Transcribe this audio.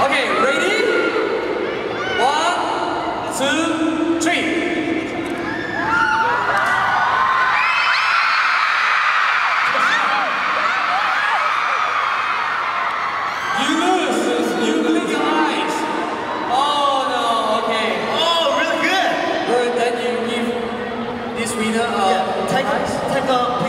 Okay, ready? 1, 2, 3. You lose. You blink your eyes. Oh no. Okay. Oh, really good. Then you give this winner a Take a